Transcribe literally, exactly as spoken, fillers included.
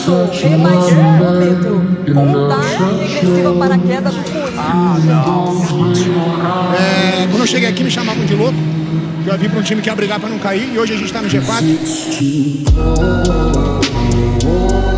isso, rebaixou o momento. Contagem regressiva para a queda do fone. Ah, não. É, quando eu cheguei aqui me chamavam de louco. Já vim para um time que ia brigar para não cair e hoje a gente tá no G quatro.